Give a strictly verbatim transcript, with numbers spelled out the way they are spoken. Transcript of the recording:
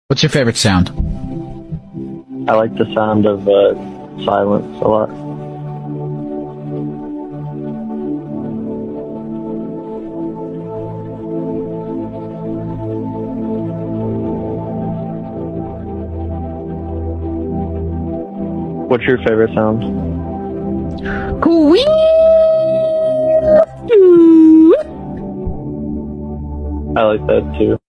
What's your favorite sound? I like the sound of uh, silence a lot. What's your favorite sound? I like that too.